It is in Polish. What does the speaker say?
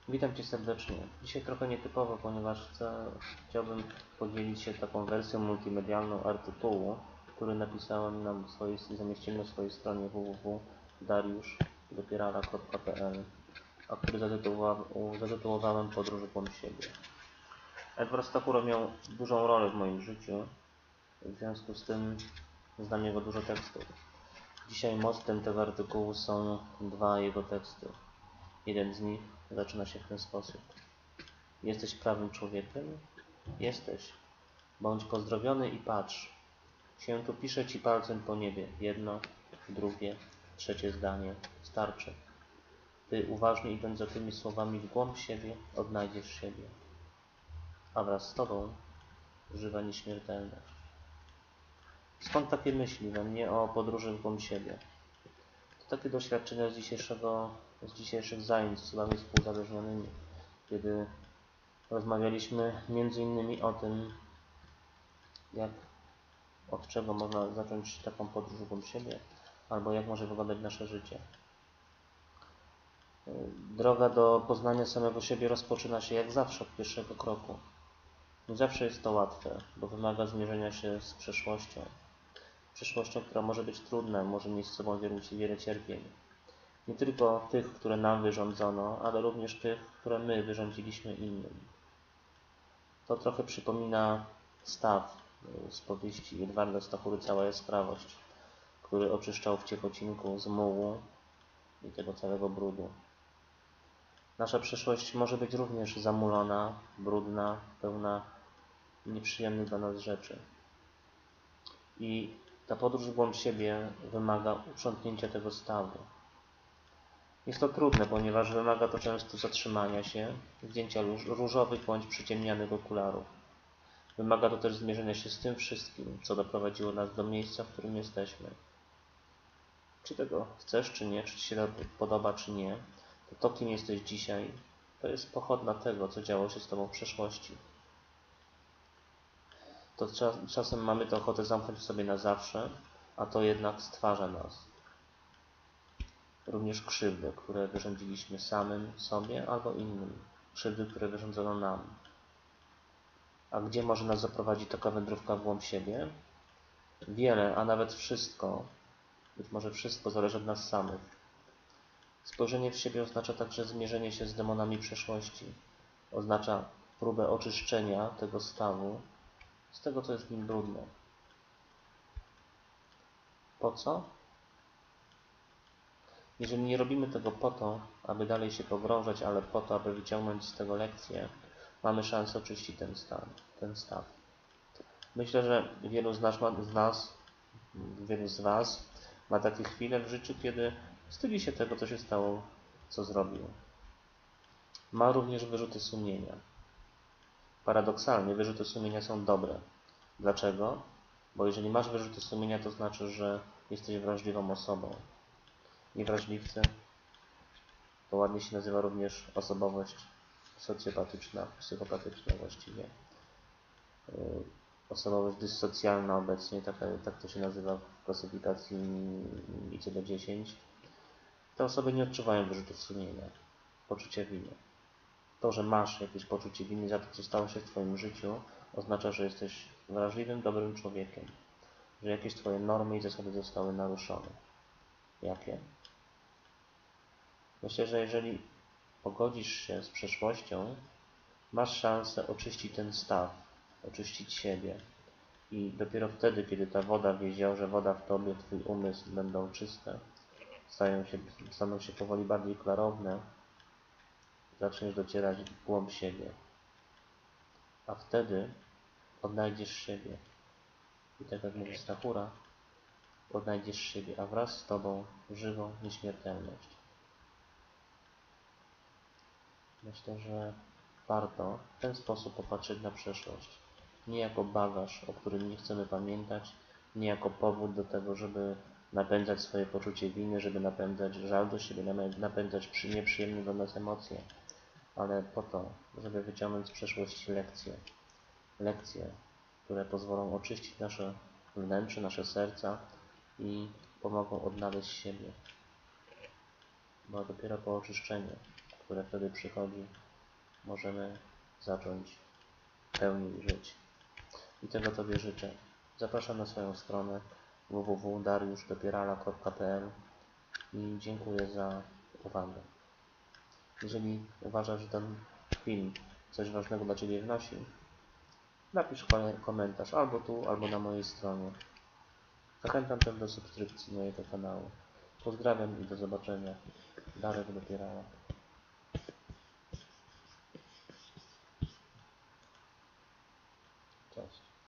Witam Cię serdecznie. Dzisiaj trochę nietypowo, ponieważ chciałbym podzielić się taką wersją multimedialną artykułu, który napisałem zamieściłem na swojej stronie www.dariuszdopierala.pl, a który zatytułowałem Podróż w głąb siebie. Edward Stachura miał dużą rolę w moim życiu, w związku z tym znam jego dużo tekstów. Dzisiaj mottem tego artykułu są dwa jego teksty. Jeden z nich zaczyna się w ten sposób. Jesteś prawym człowiekiem? Jesteś. Bądź pozdrowiony i patrz. Się tu pisze ci palcem po niebie. Jedno, drugie, trzecie zdanie. Starczy. Ty, uważnie idąc za tymi słowami w głąb siebie, odnajdziesz siebie. A wraz z tobą żywa nieśmiertelność. Skąd takie myśli we mnie o podróży w głąb siebie? To takie doświadczenia z dzisiejszych zajęć z osobami współzależnionymi, kiedy rozmawialiśmy między innymi o tym, od czego można zacząć taką podróż w głąb siebie, albo jak może wyglądać nasze życie. Droga do poznania samego siebie rozpoczyna się jak zawsze od pierwszego kroku. Nie zawsze jest to łatwe, bo wymaga zmierzenia się z przeszłością. Przeszłością, która może być trudna, może nieść z sobą wiele cierpień. Nie tylko tych, które nam wyrządzono, ale również tych, które my wyrządziliśmy innym. To trochę przypomina staw z powieści Edwarda Stachury Cała jaskrawość, który oczyszczał w Ciechocinku z mułu i tego całego brudu. Nasza przeszłość może być również zamulona, brudna, pełna nieprzyjemnych dla nas rzeczy. I ta podróż w głąb siebie wymaga uprzątnięcia tego stawu. Jest to trudne, ponieważ wymaga to często zatrzymania się, zdjęcia różowych bądź przyciemnianych okularów. Wymaga to też zmierzenia się z tym wszystkim, co doprowadziło nas do miejsca, w którym jesteśmy. Czy tego chcesz, czy nie, czy ci się to podoba, czy nie, to kim jesteś dzisiaj, to jest pochodna tego, co działo się z tobą w przeszłości. To czasem mamy tę ochotę zamknąć w sobie na zawsze, a to jednak stwarza nas. Również krzywdy, które wyrządziliśmy samym sobie albo innym. Krzywdy, które wyrządzono nam. A gdzie może nas zaprowadzić taka wędrówka w głąb siebie? Wiele, a nawet wszystko, być może wszystko zależy od nas samych. Spojrzenie w siebie oznacza także zmierzenie się z demonami przeszłości. Oznacza próbę oczyszczenia tego stawu z tego, co jest w nim brudne. Po co? Jeżeli nie robimy tego po to, aby dalej się pogrążać, ale po to, aby wyciągnąć z tego lekcję, mamy szansę oczyścić ten staw. Myślę, że wielu z Was ma takie chwile w życiu, kiedy wstydzi się tego, co się stało, co zrobił. Ma również wyrzuty sumienia. Paradoksalnie wyrzuty sumienia są dobre. Dlaczego? Bo jeżeli masz wyrzuty sumienia, to znaczy, że jesteś wrażliwą osobą. Niewrażliwcy to ładnie się nazywa również osobowość socjopatyczna, psychopatyczna właściwie. Osobowość dyssocjalna obecnie, tak to się nazywa w klasyfikacji ICD-10. Te osoby nie odczuwają wyrzutów sumienia, poczucia winy. To, że masz jakieś poczucie winy za to, co stało się w Twoim życiu, oznacza, że jesteś wrażliwym, dobrym człowiekiem, że jakieś Twoje normy i zasady zostały naruszone. Jakie? Myślę, że jeżeli pogodzisz się z przeszłością, masz szansę oczyścić ten staw, oczyścić siebie. I dopiero wtedy, kiedy ta woda w jeziorze, woda w tobie, twój umysł będą czyste, staną się powoli bardziej klarowne, zaczniesz docierać w głąb siebie. A wtedy odnajdziesz siebie. I tak jak mówi Stachura, odnajdziesz siebie, a wraz z tobą żywą nieśmiertelność. Myślę, że warto w ten sposób popatrzeć na przeszłość. Nie jako bagaż, o którym nie chcemy pamiętać, nie jako powód do tego, żeby napędzać swoje poczucie winy, żeby napędzać żal do siebie, napędzać nieprzyjemne dla nas emocje, ale po to, żeby wyciągnąć z przeszłości lekcje. Lekcje, które pozwolą oczyścić nasze wnętrze, nasze serca i pomogą odnaleźć siebie. Bo dopiero po oczyszczeniu które wtedy przychodzi, możemy zacząć pełniej żyć. I tego Tobie życzę. Zapraszam na swoją stronę www.dariushdopierala.pl i dziękuję za uwagę. Jeżeli uważasz, że ten film coś ważnego dla Ciebie wnosi, napisz komentarz albo tu, albo na mojej stronie. Zachęcam też do subskrypcji mojego kanału. Pozdrawiam i do zobaczenia. Darek Dopierala.